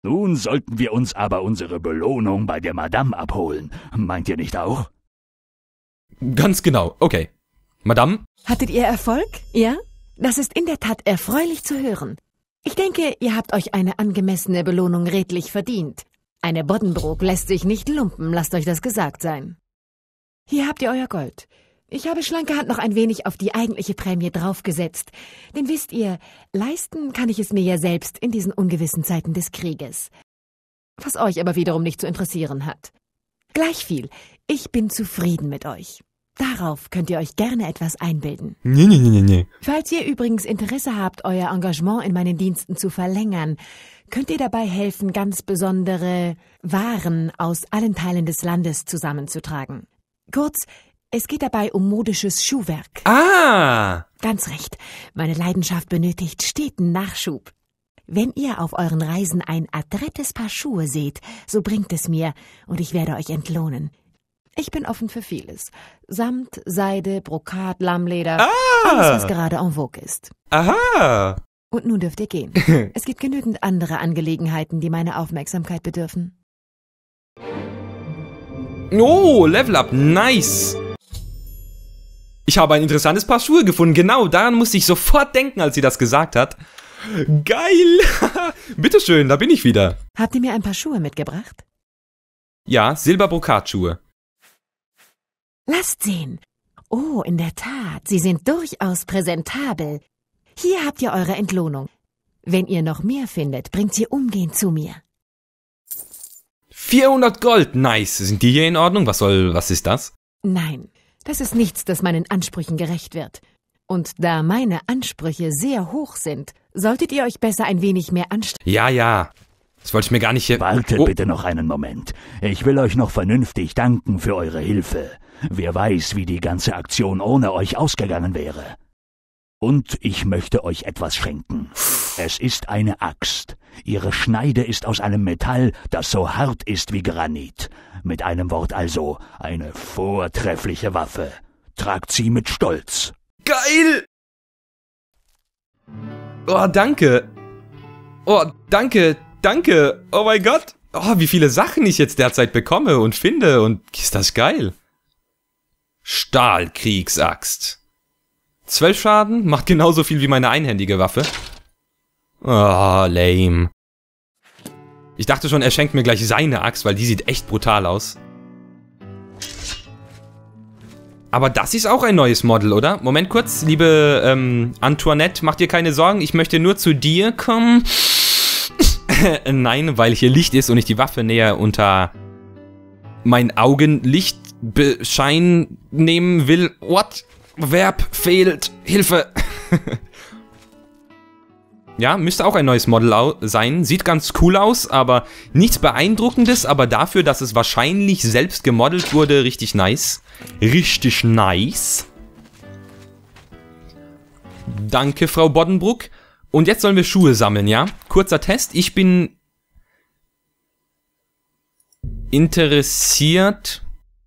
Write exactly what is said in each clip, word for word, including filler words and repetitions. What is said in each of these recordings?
Nun sollten wir uns aber unsere Belohnung bei der Madame abholen. Meint ihr nicht auch? Ganz genau, okay. Madame? Hattet ihr Erfolg? Ja? Das ist in der Tat erfreulich zu hören. Ich denke, ihr habt euch eine angemessene Belohnung redlich verdient. Eine Boddenbrook lässt sich nicht lumpen, lasst euch das gesagt sein. Hier habt ihr euer Gold. Ich habe schlanke Hand noch ein wenig auf die eigentliche Prämie draufgesetzt. Denn wisst ihr, leisten kann ich es mir ja selbst in diesen ungewissen Zeiten des Krieges. Was euch aber wiederum nicht zu interessieren hat. Gleichviel, ich bin zufrieden mit euch. Darauf könnt ihr euch gerne etwas einbilden. Nee, nee, nee, nee. Falls ihr übrigens Interesse habt, euer Engagement in meinen Diensten zu verlängern, könnt ihr dabei helfen, ganz besondere Waren aus allen Teilen des Landes zusammenzutragen. Kurz, es geht dabei um modisches Schuhwerk. Ah! Ganz recht, meine Leidenschaft benötigt steten Nachschub. Wenn ihr auf euren Reisen ein adrettes Paar Schuhe seht, so bringt es mir und ich werde euch entlohnen. Ich bin offen für vieles. Samt, Seide, Brokat, Lammleder, Ah! alles, was gerade en vogue ist. Aha! Und nun dürft ihr gehen. Es gibt genügend andere Angelegenheiten, die meine Aufmerksamkeit bedürfen. Oh, Level Up, nice! Ich habe ein interessantes Paar Schuhe gefunden, genau, daran musste ich sofort denken, als sie das gesagt hat. Geil! Bitteschön, da bin ich wieder. Habt ihr mir ein paar Schuhe mitgebracht? Ja, Silberbrokatschuhe. Lasst sehen. Oh, in der Tat, sie sind durchaus präsentabel. Hier habt ihr eure Entlohnung. Wenn ihr noch mehr findet, bringt sie umgehend zu mir. vierhundert Gold, nice. Sind die hier in Ordnung? Was soll, was ist das? Nein, das ist nichts, das meinen Ansprüchen gerecht wird. Und da meine Ansprüche sehr hoch sind, solltet ihr euch besser ein wenig mehr anstrengen. Ja, ja. Das wollte ich mir gar nicht hier... Wartet Oh. bitte noch einen Moment. Ich will euch noch vernünftig danken für eure Hilfe. Wer weiß, wie die ganze Aktion ohne euch ausgegangen wäre. Und ich möchte euch etwas schenken. Es ist eine Axt. Ihre Schneide ist aus einem Metall, das so hart ist wie Granit. Mit einem Wort also, eine vortreffliche Waffe. Tragt sie mit Stolz. Geil! Oh, danke. Oh, danke, danke. Oh mein Gott. Oh, wie viele Sachen ich jetzt derzeit bekomme und finde. Und ist das geil. Stahlkriegsaxt. Zwölf Schaden, macht genauso viel wie meine einhändige Waffe. Oh, lame. Ich dachte schon, er schenkt mir gleich seine Axt, weil die sieht echt brutal aus. Aber das ist auch ein neues Model, oder? Moment kurz, liebe ähm, Antoinette, mach dir keine Sorgen, ich möchte nur zu dir kommen. Nein, weil hier Licht ist und ich die Waffe näher unter mein Augenlichtschein nehmen will. What? Verb fehlt. Hilfe. Ja, müsste auch ein neues Model sein. Sieht ganz cool aus, aber nichts Beeindruckendes, aber dafür, dass es wahrscheinlich selbst gemodelt wurde, richtig nice. Richtig nice. Danke, Frau Boddenbrook. Und jetzt sollen wir Schuhe sammeln, ja? Kurzer Test. Ich bin interessiert.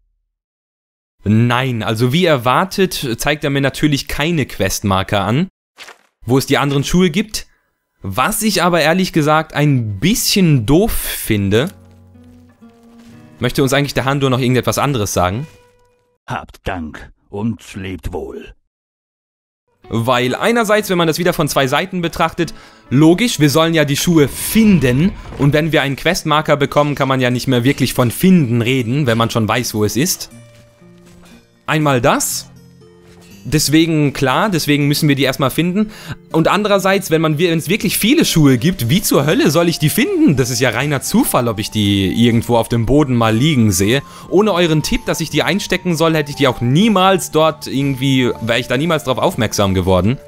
Nein, also wie erwartet, zeigt er mir natürlich keine Questmarker an, wo es die anderen Schuhe gibt. Was ich aber ehrlich gesagt ein bisschen doof finde. Möchte uns eigentlich der Handor noch irgendetwas anderes sagen? Habt Dank und lebt wohl. Weil einerseits, wenn man das wieder von zwei Seiten betrachtet, logisch, wir sollen ja die Schuhe finden. Und wenn wir einen Questmarker bekommen, kann man ja nicht mehr wirklich von finden reden, wenn man schon weiß, wo es ist. Einmal das. Deswegen, klar, deswegen müssen wir die erstmal finden. Und andererseits, wenn man, wenn es wirklich viele Schuhe gibt, wie zur Hölle soll ich die finden? Das ist ja reiner Zufall, ob ich die irgendwo auf dem Boden mal liegen sehe. Ohne euren Tipp, dass ich die einstecken soll, hätte ich die auch niemals dort irgendwie, wäre ich da niemals drauf aufmerksam geworden.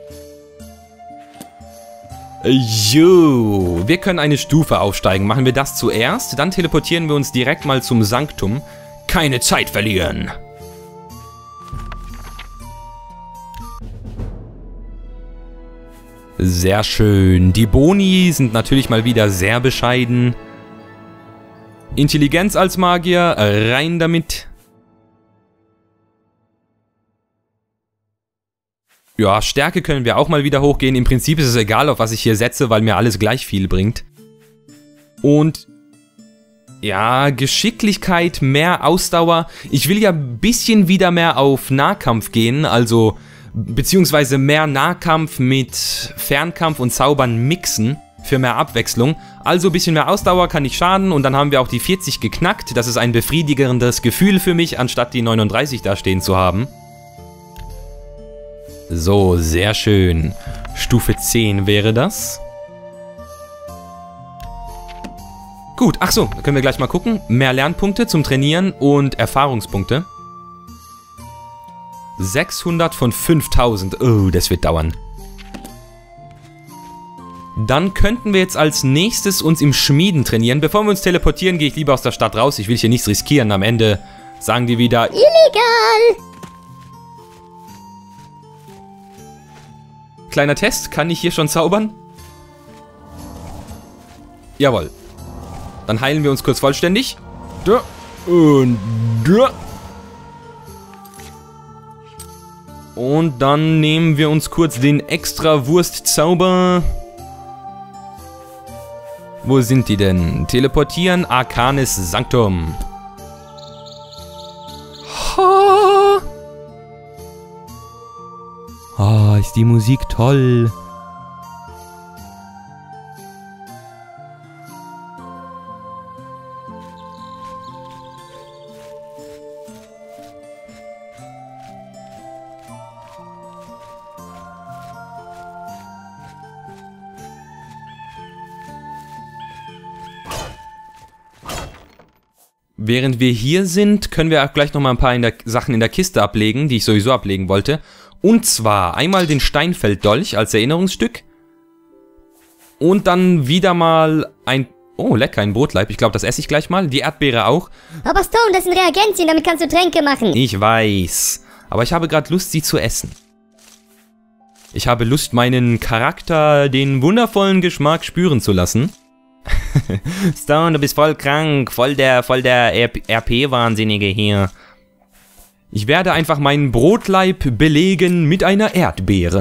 Jo, wir können eine Stufe aufsteigen. Machen wir das zuerst, dann teleportieren wir uns direkt mal zum Sanktum. Keine Zeit verlieren. Sehr schön. Die Boni sind natürlich mal wieder sehr bescheiden. Intelligenz als Magier, rein damit. Ja, Stärke können wir auch mal wieder hochgehen. Im Prinzip ist es egal, auf was ich hier setze, weil mir alles gleich viel bringt. Und ja, Geschicklichkeit, mehr Ausdauer. Ich will ja ein bisschen wieder mehr auf Nahkampf gehen, also beziehungsweise mehr Nahkampf mit Fernkampf und Zaubern mixen für mehr Abwechslung. Also ein bisschen mehr Ausdauer kann nicht schaden und dann haben wir auch die vierzig geknackt. Das ist ein befriedigendes Gefühl für mich, anstatt die neununddreißig da stehen zu haben. So, sehr schön. Stufe zehn wäre das. Gut, ach so, können wir gleich mal gucken. Mehr Lernpunkte zum Trainieren und Erfahrungspunkte. sechshundert von fünftausend. Oh, das wird dauern. Dann könnten wir jetzt als nächstes uns im Schmieden trainieren. Bevor wir uns teleportieren, gehe ich lieber aus der Stadt raus. Ich will hier nichts riskieren. Am Ende sagen die wieder illegal. Kleiner Test, kann ich hier schon zaubern? Jawohl. Dann heilen wir uns kurz vollständig. Da und da. Und dann nehmen wir uns kurz den extra Wurstzauber. Wo sind die denn? Teleportieren, Arcanis Sanctum. Ha. Ah, ist die Musik toll. Während wir hier sind, können wir auch gleich nochmal ein paar in der, Sachen in der Kiste ablegen, die ich sowieso ablegen wollte. Und zwar einmal den Steinfelddolch als Erinnerungsstück. Und dann wieder mal ein... Oh, lecker, ein Brotleib. Ich glaube, das esse ich gleich mal. Die Erdbeere auch. Aber Stone, das sind Reagenzien, damit kannst du Tränke machen. Ich weiß. Aber ich habe gerade Lust, sie zu essen. Ich habe Lust, meinen Charakter den wundervollen Geschmack spüren zu lassen. Stone, du bist voll krank. Voll der, voll der R P-Wahnsinnige hier. Ich werde einfach meinen Brotleib belegen mit einer Erdbeere.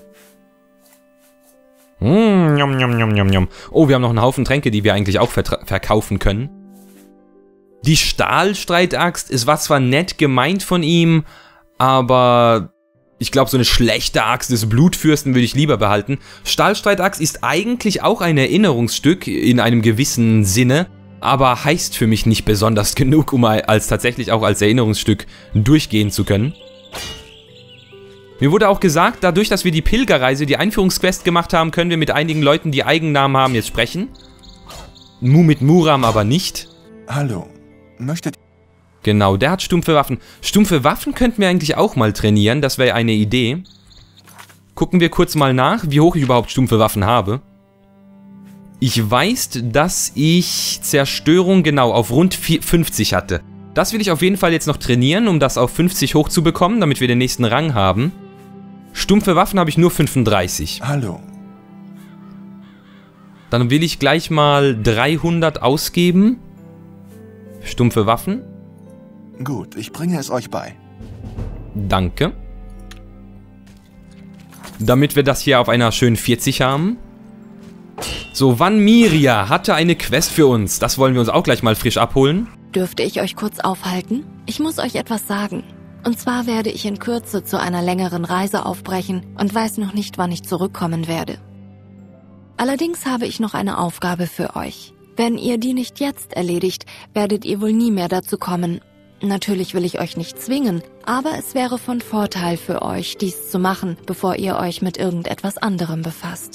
Mm, njom, njom, njom, njom, njom. Oh, wir haben noch einen Haufen Tränke, die wir eigentlich auch verkaufen können. Die Stahlstreitaxt ist was zwar nett gemeint von ihm, aber ich glaube, so eine schlechte Axt des Blutfürsten würde ich lieber behalten. Stahlstreitaxt ist eigentlich auch ein Erinnerungsstück in einem gewissen Sinne, aber heißt für mich nicht besonders genug, um als tatsächlich auch als Erinnerungsstück durchgehen zu können. Mir wurde auch gesagt, dadurch, dass wir die Pilgerreise, die Einführungsquest gemacht haben, können wir mit einigen Leuten, die Eigennamen haben, jetzt sprechen. Mu mit Muram aber nicht. Hallo, möchtet... Genau, der hat stumpfe Waffen. Stumpfe Waffen könnten wir eigentlich auch mal trainieren, das wäre eine Idee. Gucken wir kurz mal nach, wie hoch ich überhaupt stumpfe Waffen habe. Ich weiß, dass ich Zerstörung genau auf rund fünfzig hatte. Das will ich auf jeden Fall jetzt noch trainieren, um das auf fünfzig hochzubekommen, damit wir den nächsten Rang haben. Stumpfe Waffen habe ich nur fünfunddreißig. Hallo. Dann will ich gleich mal dreihundert ausgeben. Stumpfe Waffen. Gut, ich bringe es euch bei. Danke. Damit wir das hier auf einer schönen vierzig haben. So, Vanmiria hatte eine Quest für uns. Das wollen wir uns auch gleich mal frisch abholen. Dürfte ich euch kurz aufhalten? Ich muss euch etwas sagen. Und zwar werde ich in Kürze zu einer längeren Reise aufbrechen und weiß noch nicht, wann ich zurückkommen werde. Allerdings habe ich noch eine Aufgabe für euch. Wenn ihr die nicht jetzt erledigt, werdet ihr wohl nie mehr dazu kommen. Natürlich will ich euch nicht zwingen, aber es wäre von Vorteil für euch, dies zu machen, bevor ihr euch mit irgendetwas anderem befasst.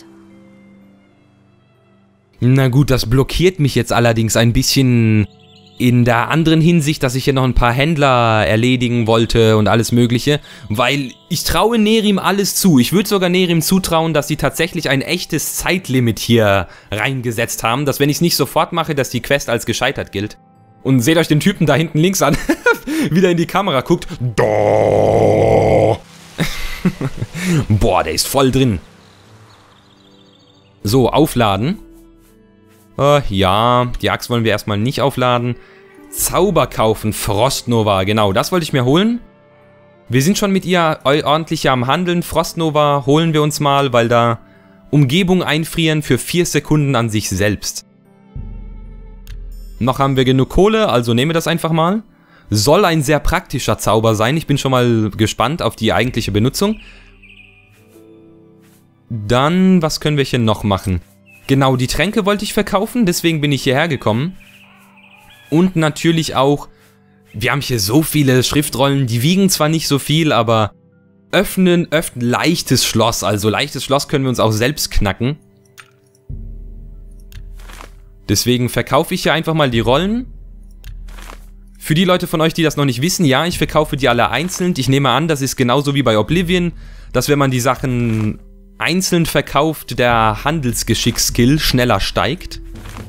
Na gut, das blockiert mich jetzt allerdings ein bisschen in der anderen Hinsicht, dass ich hier noch ein paar Händler erledigen wollte und alles mögliche, weil ich traue Nerim alles zu. Ich würde sogar Nerim zutrauen, dass sie tatsächlich ein echtes Zeitlimit hier reingesetzt haben, dass wenn ich es nicht sofort mache, dass die Quest als gescheitert gilt. Und seht euch den Typen da hinten links an, wie der in die Kamera guckt. Boah, der ist voll drin. So, aufladen. Uh, ja, die Axt wollen wir erstmal nicht aufladen. Zauber kaufen, Frostnova, genau, das wollte ich mir holen. Wir sind schon mit ihr ordentlich am Handeln. Frostnova holen wir uns mal, weil da Umgebung einfrieren für vier Sekunden an sich selbst. Noch haben wir genug Kohle, also nehmen wir das einfach mal. Soll ein sehr praktischer Zauber sein. Ich bin schon mal gespannt auf die eigentliche Benutzung. Dann, was können wir hier noch machen? Genau, die Tränke wollte ich verkaufen, deswegen bin ich hierher gekommen. Und natürlich auch, wir haben hier so viele Schriftrollen, die wiegen zwar nicht so viel, aber öffnen, öffnen, leichtes Schloss. Also leichtes Schloss können wir uns auch selbst knacken. Deswegen verkaufe ich hier einfach mal die Rollen. Für die Leute von euch, die das noch nicht wissen, ja, ich verkaufe die alle einzeln. Ich nehme an, das ist genauso wie bei Oblivion, dass wenn man die Sachen einzeln verkauft, der Handelsgeschick-Skill schneller steigt.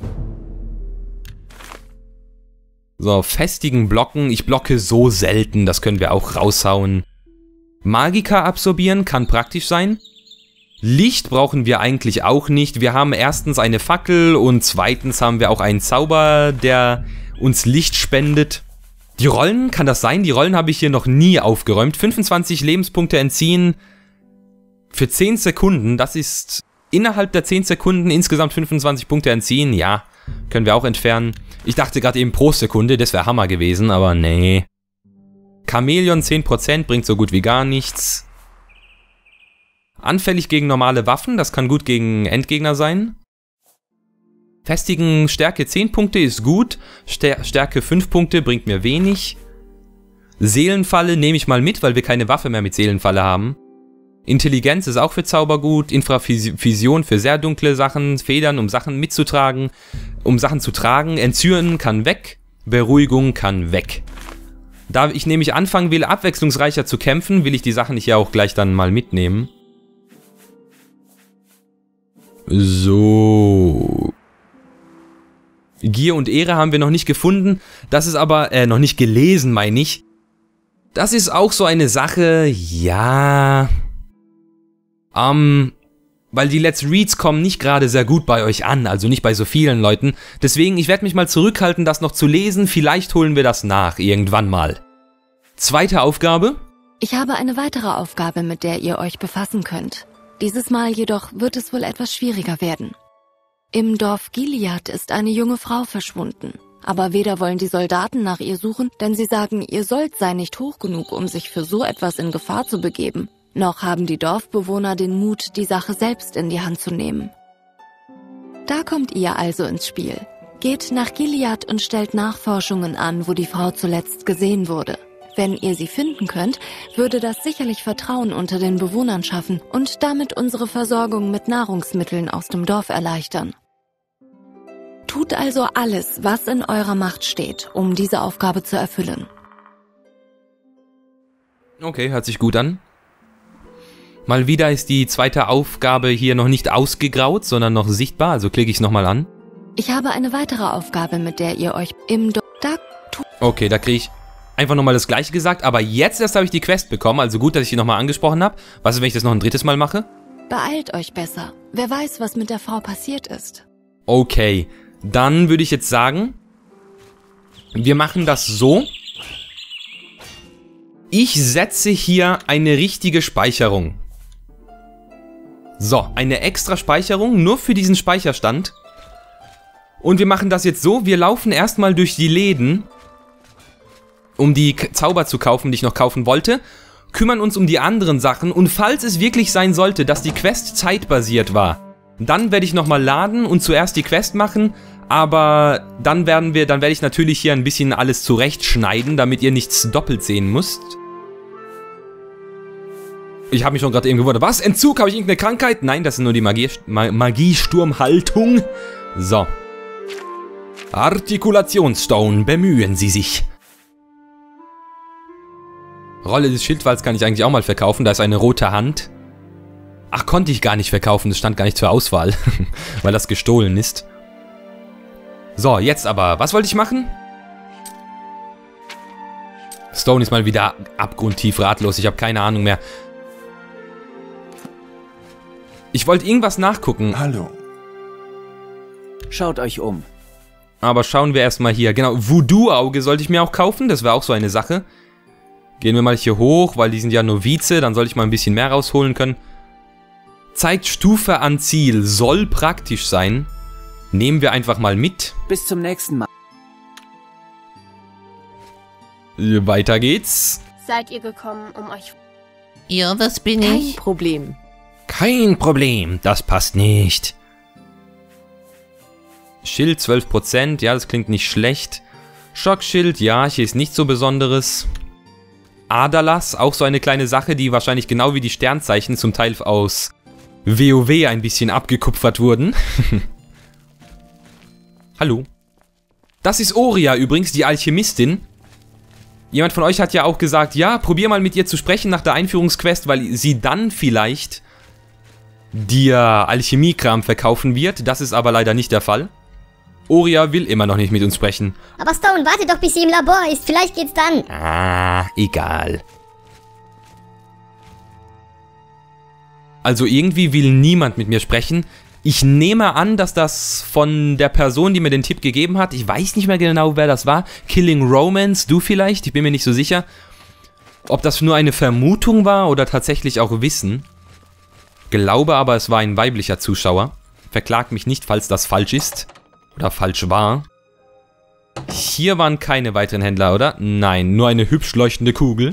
So, festigen Blocken. Ich blocke so selten, das können wir auch raushauen. Magika absorbieren kann praktisch sein. Licht brauchen wir eigentlich auch nicht. Wir haben erstens eine Fackel und zweitens haben wir auch einen Zauber, der uns Licht spendet. Die Rollen, kann das sein? Die Rollen habe ich hier noch nie aufgeräumt. fünfundzwanzig Lebenspunkte entziehen für zehn Sekunden. Das ist innerhalb der zehn Sekunden insgesamt fünfundzwanzig Punkte entziehen. Ja, können wir auch entfernen. Ich dachte gerade eben pro Sekunde, das wäre Hammer gewesen, aber nee. Chamäleon zehn Prozent bringt so gut wie gar nichts. Anfällig gegen normale Waffen, das kann gut gegen Endgegner sein. Festigen Stärke zehn Punkte ist gut, Stärke fünf Punkte bringt mir wenig. Seelenfalle nehme ich mal mit, weil wir keine Waffe mehr mit Seelenfalle haben. Intelligenz ist auch für Zauber gut, Infravision für sehr dunkle Sachen, Federn, um Sachen mitzutragen, um Sachen zu tragen, Entzünden kann weg, Beruhigung kann weg. Da ich nämlich anfangen will, abwechslungsreicher zu kämpfen, will ich die Sachen hier auch gleich dann mal mitnehmen. So. Gier und Ehre haben wir noch nicht gefunden. Das ist aber, äh, noch nicht gelesen, meine ich. Das ist auch so eine Sache, ja. Ähm, weil die Let's Reads kommen nicht gerade sehr gut bei euch an, also nicht bei so vielen Leuten. Deswegen, ich werde mich mal zurückhalten, das noch zu lesen. Vielleicht holen wir das nach, irgendwann mal. Zweite Aufgabe. Ich habe eine weitere Aufgabe, mit der ihr euch befassen könnt. Dieses Mal jedoch wird es wohl etwas schwieriger werden. Im Dorf Gilead ist eine junge Frau verschwunden. Aber weder wollen die Soldaten nach ihr suchen, denn sie sagen, ihr Sold sei nicht hoch genug, um sich für so etwas in Gefahr zu begeben. Noch haben die Dorfbewohner den Mut, die Sache selbst in die Hand zu nehmen. Da kommt ihr also ins Spiel. Geht nach Gilead und stellt Nachforschungen an, wo die Frau zuletzt gesehen wurde. Wenn ihr sie finden könnt, würde das sicherlich Vertrauen unter den Bewohnern schaffen und damit unsere Versorgung mit Nahrungsmitteln aus dem Dorf erleichtern. Tut also alles, was in eurer Macht steht, um diese Aufgabe zu erfüllen. Okay, hört sich gut an. Mal wieder ist die zweite Aufgabe hier noch nicht ausgegraut, sondern noch sichtbar, also klicke ich es nochmal an. Ich habe eine weitere Aufgabe, mit der ihr euch im Dorf... Okay, da kriege ich einfach nochmal das gleiche gesagt, aber jetzt erst habe ich die Quest bekommen, also gut, dass ich die nochmal angesprochen habe. Was ist, wenn ich das noch ein drittes Mal mache? Beeilt euch besser. Wer weiß, was mit der Frau passiert ist. Okay, dann würde ich jetzt sagen, wir machen das so. Ich setze hier eine richtige Speicherung. So, eine extra Speicherung, nur für diesen Speicherstand. Und wir machen das jetzt so, wir laufen erstmal durch die Läden, um die Zauber zu kaufen, die ich noch kaufen wollte, kümmern uns um die anderen Sachen und falls es wirklich sein sollte, dass die Quest zeitbasiert war, dann werde ich nochmal laden und zuerst die Quest machen, aber dann werden wir, dann werde ich natürlich hier ein bisschen alles zurechtschneiden, damit ihr nichts doppelt sehen müsst. Ich habe mich schon gerade eben gewundert. Was? Entzug? Habe ich irgendeine Krankheit? Nein, das ist nur die Magie, Ma Magiesturmhaltung. So. Artikulationsstone, bemühen Sie sich. Rolle des Schildwalls kann ich eigentlich auch mal verkaufen. Da ist eine rote Hand. Ach, konnte ich gar nicht verkaufen. Das stand gar nicht zur Auswahl, weil das gestohlen ist. So, jetzt aber. Was wollte ich machen? Stone ist mal wieder abgrundtief ratlos. Ich habe keine Ahnung mehr. Ich wollte irgendwas nachgucken. Hallo. Schaut euch um. Aber schauen wir erstmal hier. Genau, Voodoo-Auge sollte ich mir auch kaufen. Das wäre auch so eine Sache. Gehen wir mal hier hoch, weil die sind ja Novize. Dann sollte ich mal ein bisschen mehr rausholen können. Zeigt Stufe an Ziel. Soll praktisch sein. Nehmen wir einfach mal mit. Bis zum nächsten Mal. Weiter geht's. Seid ihr gekommen, um euch... Ja, das bin Kein ich. Problem. Kein Problem, das passt nicht. Schild zwölf Prozent, ja, das klingt nicht schlecht. Schockschild, ja, hier ist nichts so Besonderes. Aderlass, auch so eine kleine Sache, die wahrscheinlich genau wie die Sternzeichen zum Teil aus WoW ein bisschen abgekupfert wurden. Hallo. Das ist Oria übrigens, die Alchemistin. Jemand von euch hat ja auch gesagt, ja, probier mal mit ihr zu sprechen nach der Einführungsquest, weil sie dann vielleicht dir Alchemiekram verkaufen wird. Das ist aber leider nicht der Fall. Oria will immer noch nicht mit uns sprechen. Aber Stone, warte doch, bis sie im Labor ist. Vielleicht geht's dann. Ah, egal. Also irgendwie will niemand mit mir sprechen. Ich nehme an, dass das von der Person, die mir den Tipp gegeben hat, ich weiß nicht mehr genau, wer das war, Killing Romance, du vielleicht, ich bin mir nicht so sicher, ob das nur eine Vermutung war oder tatsächlich auch Wissen. Glaube aber, es war ein weiblicher Zuschauer. Verklagt mich nicht, falls das falsch ist. Oder falsch war. Hier waren keine weiteren Händler, oder? Nein, nur eine hübsch leuchtende Kugel.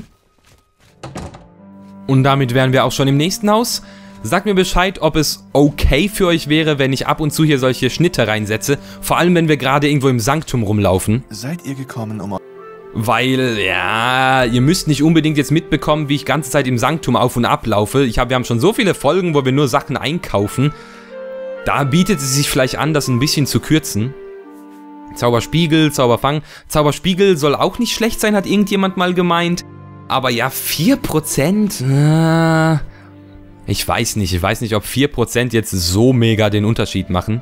Und damit wären wir auch schon im nächsten Haus. Sagt mir Bescheid, ob es okay für euch wäre, wenn ich ab und zu hier solche Schnitte reinsetze. Vor allem, wenn wir gerade irgendwo im Sanktum rumlaufen. Seid ihr gekommen, um... Weil, ja, ihr müsst nicht unbedingt jetzt mitbekommen, wie ich ganze Zeit im Sanktum auf und ab laufe. Ich hab, wir haben schon so viele Folgen, wo wir nur Sachen einkaufen. Da bietet es sich vielleicht an, das ein bisschen zu kürzen. Zauberspiegel, Zauberfang. Zauberspiegel soll auch nicht schlecht sein, hat irgendjemand mal gemeint. Aber ja, vier Prozent? Äh, ich weiß nicht. Ich weiß nicht, ob vier Prozent jetzt so mega den Unterschied machen.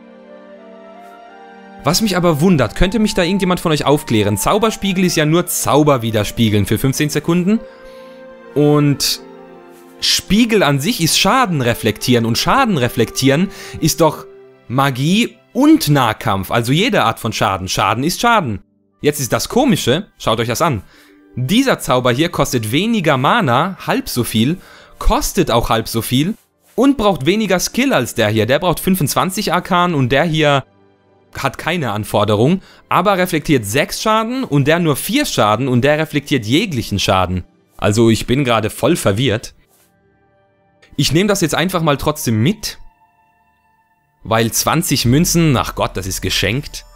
Was mich aber wundert, könnte mich da irgendjemand von euch aufklären? Zauberspiegel ist ja nur Zauber widerspiegeln für fünfzehn Sekunden. Und Spiegel an sich ist Schaden reflektieren. Und Schaden reflektieren ist doch Magie und Nahkampf. Also jede Art von Schaden. Schaden ist Schaden. Jetzt ist das Komische, schaut euch das an. Dieser Zauber hier kostet weniger Mana, halb so viel, kostet auch halb so viel und braucht weniger Skill als der hier. Der braucht fünfundzwanzig Arkan und der hier hat keine Anforderung, aber reflektiert sechs Schaden und der nur vier Schaden und der reflektiert jeglichen Schaden. Also ich bin gerade voll verwirrt. Ich nehme das jetzt einfach mal trotzdem mit, weil zwanzig Münzen, ach Gott, das ist geschenkt.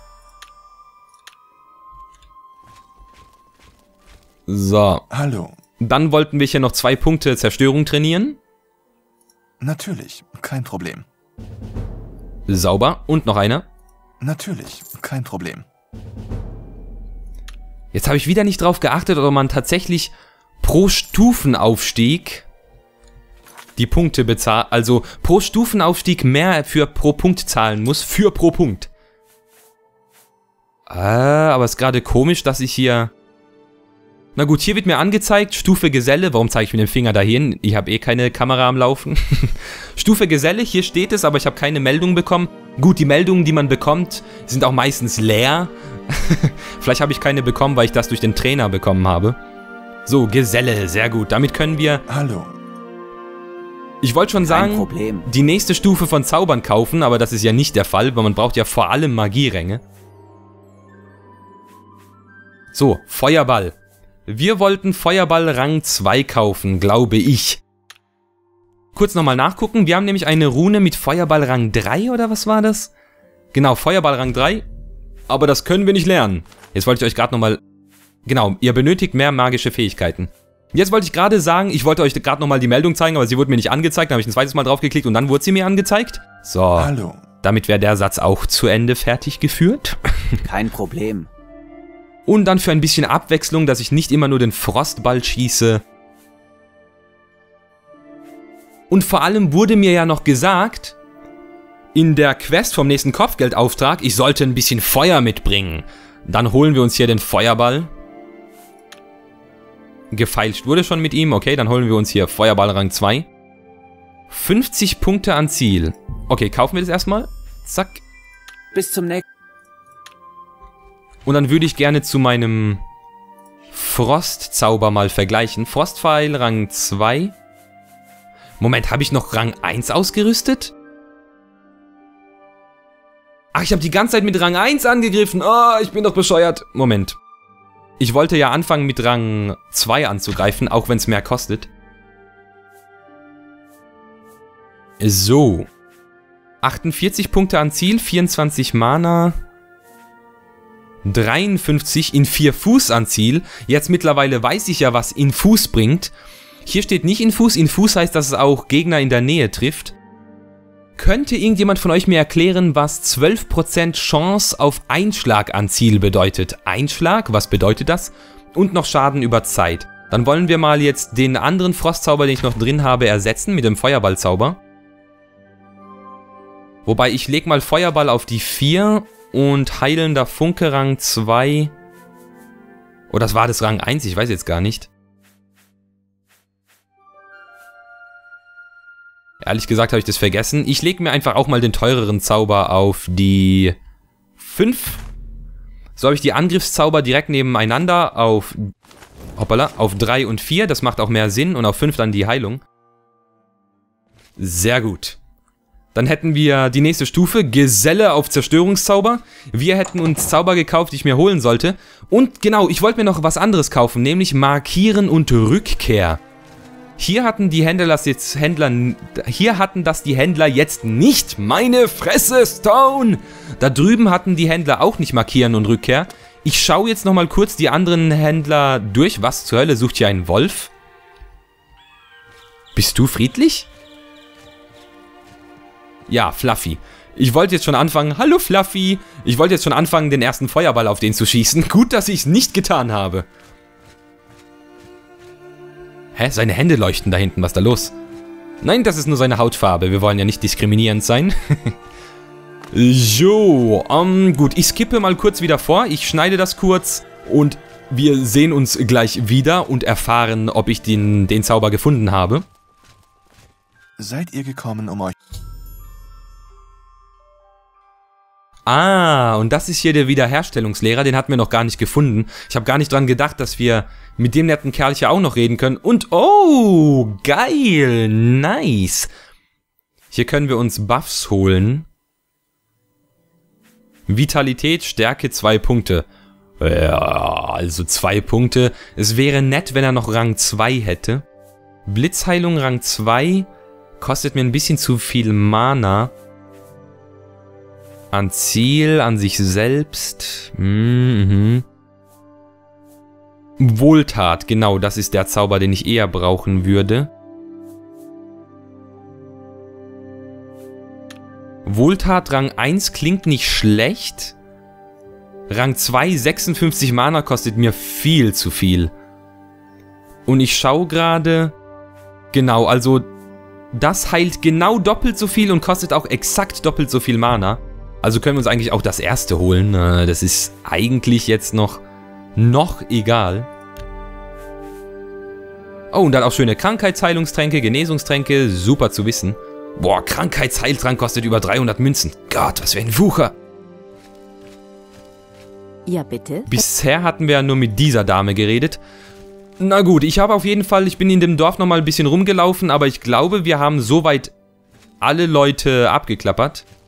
So. Hallo. Dann wollten wir hier noch zwei Punkte Zerstörung trainieren. Natürlich, kein Problem. Sauber. Und noch einer. Natürlich, kein Problem. Jetzt habe ich wieder nicht drauf geachtet, ob man tatsächlich pro Stufenaufstieg die Punkte bezahlt, also pro Stufenaufstieg mehr für pro Punkt zahlen muss, für pro Punkt. Ah, aber es ist gerade komisch, dass ich hier... Na gut, hier wird mir angezeigt, Stufe Geselle, warum zeige ich mit dem Finger dahin? Ich habe eh keine Kamera am Laufen. Stufe Geselle, hier steht es, aber ich habe keine Meldung bekommen. Gut, die Meldungen, die man bekommt, sind auch meistens leer. Vielleicht habe ich keine bekommen, weil ich das durch den Trainer bekommen habe. So, Geselle, sehr gut. Damit können wir... Hallo. Ich wollte schon sagen, Kein Problem. die nächste Stufe von Zaubern kaufen, aber das ist ja nicht der Fall, weil man braucht ja vor allem Magieränge. So, Feuerball. Wir wollten Feuerball Rang zwei kaufen, glaube ich. Kurz nochmal nachgucken. Wir haben nämlich eine Rune mit Feuerball Rang drei, oder was war das? Genau, Feuerball Rang drei. Aber das können wir nicht lernen. Jetzt wollte ich euch gerade nochmal... Genau, ihr benötigt mehr magische Fähigkeiten. Jetzt wollte ich gerade sagen, ich wollte euch gerade nochmal die Meldung zeigen, aber sie wurde mir nicht angezeigt. Dann habe ich ein zweites Mal draufgeklickt und dann wurde sie mir angezeigt. So, Hallo. Damit wäre der Satz auch zu Ende fertig geführt. Kein Problem. Und dann für ein bisschen Abwechslung, dass ich nicht immer nur den Frostball schieße. Und vor allem wurde mir ja noch gesagt, in der Quest vom nächsten Kopfgeldauftrag, ich sollte ein bisschen Feuer mitbringen. Dann holen wir uns hier den Feuerball. Gefeilscht wurde schon mit ihm. Okay, dann holen wir uns hier Feuerball Rang zwei. fünfzig Punkte an Ziel. Okay, kaufen wir das erstmal. Zack. Bis zum nächsten. Und dann würde ich gerne zu meinem Frostzauber mal vergleichen. Frostpfeil Rang zwei. Moment, habe ich noch Rang eins ausgerüstet? Ach, ich habe die ganze Zeit mit Rang eins angegriffen. Oh, ich bin doch bescheuert. Moment. Ich wollte ja anfangen mit Rang zwei anzugreifen, auch wenn es mehr kostet. So. achtundvierzig Punkte an Ziel, vierundzwanzig Mana. dreiundfünfzig in vier Fuß an Ziel. Jetzt mittlerweile weiß ich ja, was Infus bringt. Hier steht nicht Infus. Infus heißt, dass es auch Gegner in der Nähe trifft. Könnte irgendjemand von euch mir erklären, was zwölf Prozent Chance auf Einschlag an Ziel bedeutet? Einschlag, was bedeutet das? Und noch Schaden über Zeit. Dann wollen wir mal jetzt den anderen Frostzauber, den ich noch drin habe, ersetzen mit dem Feuerballzauber. Wobei ich lege mal Feuerball auf die vier und heilender Funke Rang zwei. Oh, das war das Rang eins, ich weiß jetzt gar nicht. Ehrlich gesagt habe ich das vergessen. Ich lege mir einfach auch mal den teureren Zauber auf die fünf. So habe ich die Angriffszauber direkt nebeneinander auf, hoppala, auf drei und vier. Das macht auch mehr Sinn. Und auf fünf dann die Heilung. Sehr gut. Dann hätten wir die nächste Stufe, Geselle auf Zerstörungszauber. Wir hätten uns Zauber gekauft, die ich mir holen sollte. Und genau, ich wollte mir noch was anderes kaufen, nämlich Markieren und Rückkehr. Hier hatten die Händler das jetzt Händler, hier hatten das die Händler jetzt nicht. Meine Fresse, Stone! Da drüben hatten die Händler auch nicht Markieren und Rückkehr. Ich schaue jetzt nochmal kurz die anderen Händler durch. Was zur Hölle, sucht hier ein Wolf? Bist du friedlich? Ja, Fluffy. Ich wollte jetzt schon anfangen, hallo Fluffy. Ich wollte jetzt schon anfangen, den ersten Feuerball auf den zu schießen. Gut, dass ich es nicht getan habe. Hä? Seine Hände leuchten da hinten. Was ist da los? Nein, das ist nur seine Hautfarbe. Wir wollen ja nicht diskriminierend sein. So, ähm, gut. Ich skippe mal kurz wieder vor. Ich schneide das kurz. Und wir sehen uns gleich wieder und erfahren, ob ich den, den Zauber gefunden habe. Seid ihr gekommen, um euch... Ah, und das ist hier der Wiederherstellungslehrer, den hatten wir noch gar nicht gefunden. Ich habe gar nicht dran gedacht, dass wir mit dem netten Kerl hier auch noch reden können. Und, oh, geil, nice. Hier können wir uns Buffs holen. Vitalität, Stärke, zwei Punkte. Ja, also zwei Punkte. Es wäre nett, wenn er noch Rang zwei hätte. Blitzheilung Rang zwei, kostet mir ein bisschen zu viel Mana. An Ziel, an sich selbst. Mhm. Wohltat, genau, das ist der Zauber, den ich eher brauchen würde. Wohltat Rang eins klingt nicht schlecht. Rang zwei, sechsundfünfzig Mana kostet mir viel zu viel. Und ich schaue gerade... Genau, also das heilt genau doppelt so viel und kostet auch exakt doppelt so viel Mana. Also können wir uns eigentlich auch das erste holen. Das ist eigentlich jetzt noch, noch egal. Oh, und dann auch schöne Krankheitsheilungstränke, Genesungstränke. Super zu wissen. Boah, Krankheitsheiltrank kostet über dreihundert Münzen. Gott, was für ein Wucher. Ja, bitte. Bisher hatten wir ja nur mit dieser Dame geredet. Na gut, ich habe auf jeden Fall, ich bin in dem Dorf nochmal ein bisschen rumgelaufen, aber ich glaube, wir haben soweit alle Leute abgeklappert.